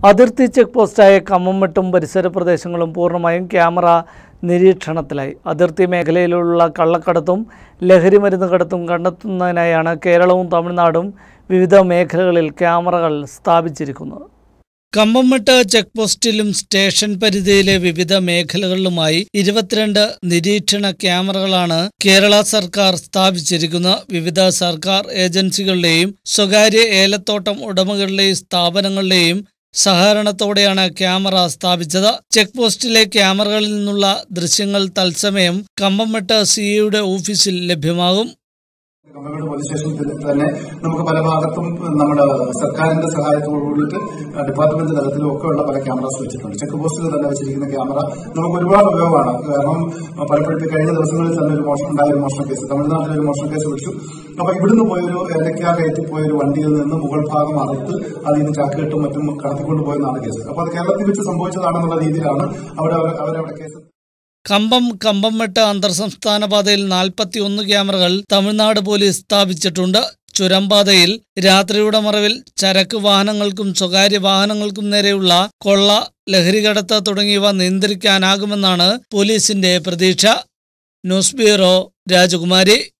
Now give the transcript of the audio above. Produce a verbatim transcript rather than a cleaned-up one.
അതിർത്തി ചെക്ക് പോസ്റ്റായ കമ്മംമെട്ടും പരിസര പ്രദേശങ്ങളും പൂർണ്ണമായും ക്യാമറ നിരീക്ഷണത്തിലായി. അതിർത്തി മേഖലയിലുള്ള കള്ളക്കടത്തും ലഹരിമരുന്ന് കടത്തും കണ്ടെത്തുന്നതിനായാണ് കേരളവും തമിഴ്നാടും വിവിധ മേഖലകളിൽ ക്യാമറകൾ സ്ഥാപിച്ചിരിക്കുന്നത്. കമ്പംമെട്ട് ചെക്ക് പോസ്റ്റിലും സ്റ്റേഷൻ പരിധിയിലെ വിവിധ മേഖലകളിലുമായി ഇരുപത്തിരണ്ട് നിരീക്ഷണ ക്യാമറകളാണ് കേരള സർക്കാർ സ്ഥാപിച്ചിരിക്കുന്നത്. വിവിധ സർക്കാർ ഏജൻസികളുടെയും സ്വകാര്യ ഏലത്തോട്ടം ഉടമകളുടെയും സ്ഥാപനങ്ങളുടെയും സഹകരണത്തോടെയാണ് ക്യാമറ സ്ഥാപിച്ചത്. ചെക്ക് പോസ്റ്റിലെ ക്യാമറകളിൽ നിന്നുള്ള ദൃശ്യങ്ങൾ തത്സമയം കമ്പംമെട്ട് സിഐയുടെ ഓഫീസിൽ ലഭ്യമാകും. കമ്പംമെട്ട് പോലീസ് സ്റ്റേഷനിൽ തന്നെ നമുക്ക് പല ഭാഗത്തും നമ്മുടെ സർക്കാരിന്റെ സഹായത്തോടുകൂടിയിട്ട് ഡിപ്പാർട്ട്മെന്റ് തലത്തിലും ഒക്കെയുള്ള പല ക്യാമറാസ് വെച്ചിട്ടുണ്ട്. ചെക്ക് പോസ്റ്റിൽ തന്നെ വെച്ചിരിക്കുന്ന ക്യാമറ നമുക്ക് ഒരുപാട് ഉപയോഗമാണ്. കാരണം പലപ്പോഴും കഴിഞ്ഞ ദിവസങ്ങളിൽ തന്നെ ഒരു മോഷണം ഉണ്ടായ ഒരു മോഷണ കേസ്, തമിഴ്നാട്ടിലെ ഒരു മോഷണ കേസ് വെച്ചു. അപ്പൊ ഇവിടുന്ന് പോയൊരു ഏലക്കാ കയറ്റി പോയൊരു വണ്ടിയിൽ നിന്ന് മുകൾ ഭാഗം അറുത്ത് അതിൽ നിന്ന് ചാക്കുകെട്ടും മറ്റും കടത്തിക്കൊണ്ടുപോയെന്നാണ് കേസ്. അപ്പൊ അത് കേരളത്തിൽ വെച്ച് സംഭവിച്ചതാണെന്നുള്ള രീതിയിലാണ് അവിടെ അവരവിടെ കേസ്. കമ്പം കമ്പംമെട്ട് അന്തർ സംസ്ഥാന പാതയിൽ നാൽപ്പത്തി ഒന്ന് ക്യാമറകൾ തമിഴ്നാട് പോലീസ് സ്ഥാപിച്ചിട്ടുണ്ട്. ചുരംപാതയിൽ രാത്രിയുടെ മറവിൽ ചരക്ക് വാഹനങ്ങൾക്കും സ്വകാര്യ വാഹനങ്ങൾക്കും നേരെയുള്ള കൊള്ള, ലഹരികടത്ത് തുടങ്ങിയവ നിയന്ത്രിക്കാനാകുമെന്നാണ് പോലീസിന്റെ പ്രതീക്ഷ. ന്യൂസ് ബ്യൂറോ, രാജകുമാരി.